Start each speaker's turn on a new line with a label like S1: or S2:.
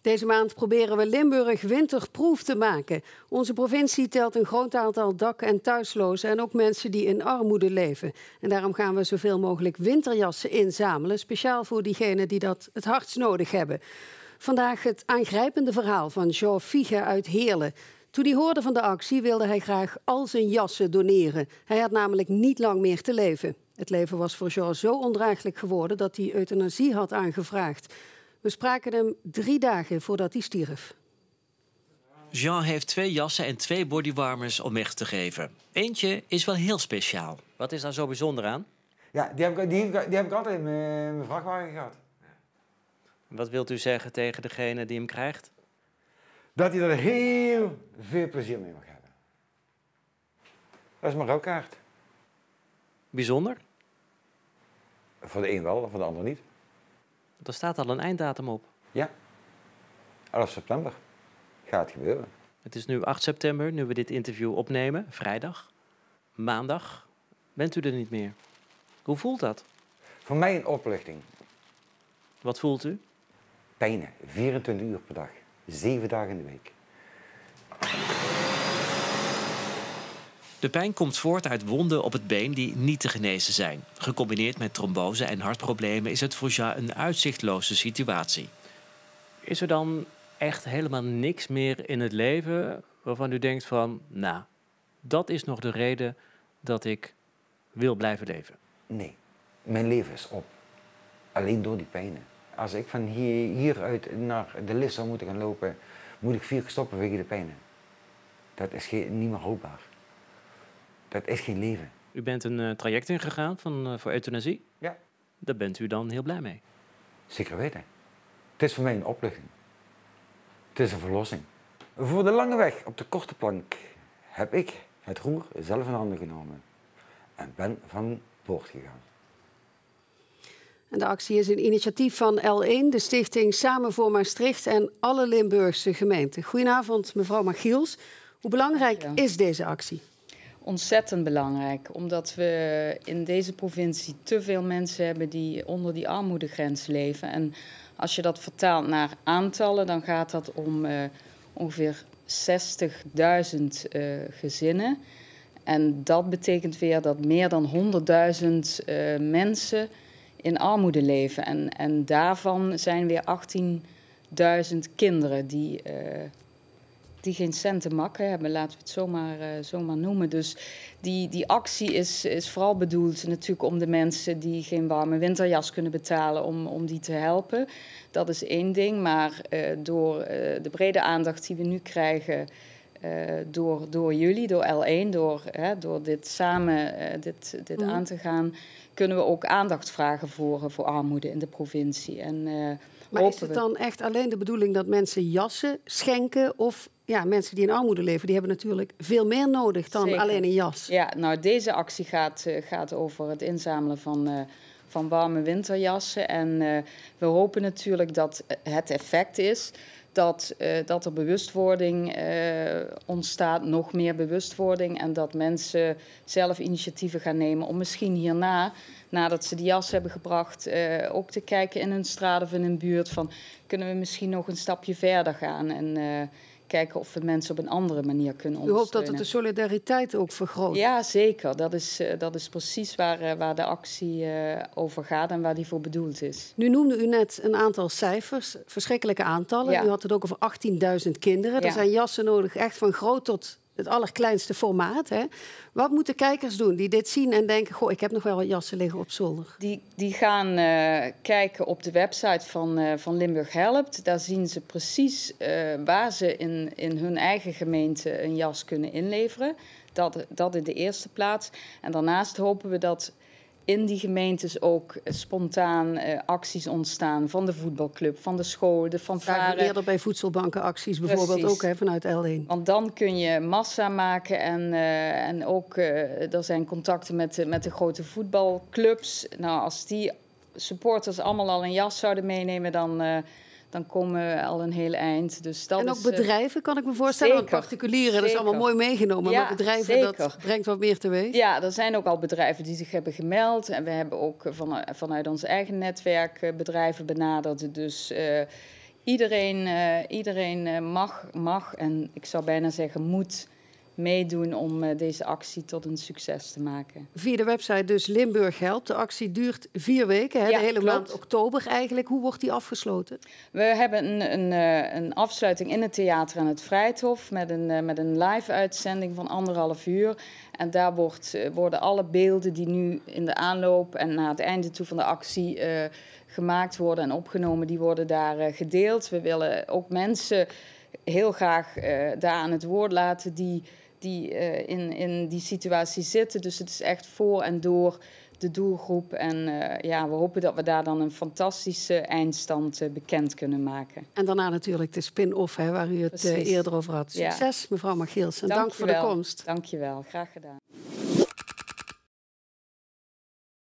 S1: Deze maand proberen we Limburg winterproof te maken. Onze provincie telt een groot aantal dak- en thuislozen en ook mensen die in armoede leven. En daarom gaan we zoveel mogelijk winterjassen inzamelen, speciaal voor diegenen die dat het hardst nodig hebben. Vandaag het aangrijpende verhaal van Jean Fiege uit Heerlen. Toen hij hoorde van de actie wilde hij graag al zijn jassen doneren. Hij had namelijk niet lang meer te leven. Het leven was voor Jean zo ondraaglijk geworden dat hij euthanasie had aangevraagd. We spraken hem 3 dagen voordat hij stierf.
S2: Jean heeft 2 jassen en 2 bodywarmers om weg te geven. Eentje is wel heel speciaal. Wat is daar zo bijzonder aan?
S3: Ja, die heb ik altijd in mijn vrachtwagen gehad.
S2: Wat wilt u zeggen tegen degene die hem krijgt?
S3: Dat hij er heel veel plezier mee mag hebben. Dat is mijn rouwkaart.
S2: Bijzonder?
S3: Voor de een wel, voor de ander niet.
S2: Er staat al een einddatum op.
S3: Ja, 11 september gaat het gebeuren.
S2: Het is nu 8 september, nu we dit interview opnemen. Vrijdag, maandag. Bent u er niet meer? Hoe voelt dat?
S3: Voor mij een opluchting.
S2: Wat voelt u?
S3: Pijnen, 24 uur per dag, 7 dagen in de week.
S2: De pijn komt voort uit wonden op het been die niet te genezen zijn. Gecombineerd met trombose en hartproblemen is het voor Jean een uitzichtloze situatie. Is er dan echt helemaal niks meer in het leven waarvan u denkt van, nou, dat is nog de reden dat ik wil blijven leven?
S3: Nee, mijn leven is op. Alleen door die pijnen. Als ik van hieruit naar de lift zou moeten gaan lopen, moet ik 4 keer stoppen vanwege de pijnen. Dat is niet meer houdbaar. Dat is geen leven.
S2: U bent een traject ingegaan voor euthanasie?
S3: Ja.
S2: Daar bent u dan heel blij mee?
S3: Zeker weten. Het is voor mij een opluchting. Het is een verlossing. Voor de lange weg op de korte plank heb ik het roer zelf in handen genomen. En ben van boord gegaan.
S1: En de actie is een initiatief van L1, de stichting Samen voor Maastricht en alle Limburgse gemeenten. Goedenavond, mevrouw Magiels. Hoe belangrijk is deze actie?
S4: Ontzettend belangrijk, omdat we in deze provincie te veel mensen hebben die onder die armoedegrens leven. En als je dat vertaalt naar aantallen, dan gaat dat om ongeveer 60.000 gezinnen. En dat betekent weer dat meer dan 100.000 mensen in armoede leven. En daarvan zijn weer 18.000 kinderen die geen cent te makken hebben, laten we het zomaar noemen. Dus die actie is vooral bedoeld natuurlijk om de mensen die geen warme winterjas kunnen betalen, om die te helpen. Dat is één ding, maar door de brede aandacht die we nu krijgen door jullie, door L1, door dit samen dit aan te gaan, kunnen we ook aandacht vragen voor armoede in de provincie. En,
S1: maar is het dan echt alleen de bedoeling dat mensen jassen schenken? Of ja, mensen die in armoede leven, die hebben natuurlijk veel meer nodig dan alleen een jas.
S4: Ja, nou, deze actie gaat over het inzamelen van warme winterjassen. En we hopen natuurlijk dat het effect is dat er bewustwording ontstaat, nog meer bewustwording. En dat mensen zelf initiatieven gaan nemen om misschien hierna, nadat ze die jas hebben gebracht, ook te kijken in hun straat of in een buurt van, kunnen we misschien nog een stapje verder gaan en kijken of we mensen op een andere manier kunnen ondersteunen.
S1: U hoopt dat het de solidariteit ook vergroot?
S4: Ja, zeker. Dat is precies waar de actie over gaat en waar die voor bedoeld is.
S1: Nu noemde u net een aantal cijfers, verschrikkelijke aantallen.
S4: Ja.
S1: U had het ook over 18.000 kinderen.
S4: Ja.
S1: Er zijn jassen nodig, echt van groot tot het allerkleinste formaat. Hè? Wat moeten kijkers doen die dit zien en denken, goh, ik heb nog wel wat jassen liggen op zolder?
S4: Die gaan kijken op de website van Limburg Helpt. Daar zien ze precies waar ze in hun eigen gemeente een jas kunnen inleveren. Dat in de eerste plaats. En daarnaast hopen we dat in die gemeentes ook spontaan acties ontstaan van de voetbalclub, van de school, de fanfare.
S1: Eerder bij voedselbankenacties bijvoorbeeld ook vanuit L1.
S4: Want dan kun je massa maken en ook er zijn contacten met de grote voetbalclubs. Nou, als die supporters allemaal al een jas zouden meenemen, dan komen we al een heel eind. Dus dat
S1: en ook bedrijven, kan ik me voorstellen. Want particulieren, dat is allemaal mooi meegenomen. Ja, maar bedrijven, dat brengt wat meer teweeg.
S4: Ja, er zijn ook al bedrijven die zich hebben gemeld. En we hebben ook vanuit ons eigen netwerk bedrijven benaderd. Dus iedereen mag en ik zou bijna zeggen moet meedoen om deze actie tot een succes te maken.
S1: Via de website dus Limburg Helpt. De actie duurt 4 weken, hè?
S4: Ja,
S1: de hele
S4: klopt.
S1: maand oktober eigenlijk. Hoe wordt die afgesloten?
S4: We hebben een afsluiting in het theater aan het Vrijthof met een live uitzending van 1,5 uur. En daar worden alle beelden die nu in de aanloop en naar het einde toe van de actie gemaakt worden en opgenomen, die worden daar gedeeld. We willen ook mensen heel graag daar aan het woord laten die in die situatie zitten. Dus het is echt voor en door de doelgroep. En we hopen dat we daar dan een fantastische eindstand bekend kunnen maken.
S1: En daarna natuurlijk de spin-off, hè, waar u het eerder over had. Succes, mevrouw Magielsen. Dank voor de komst.
S4: Dank je wel, graag gedaan.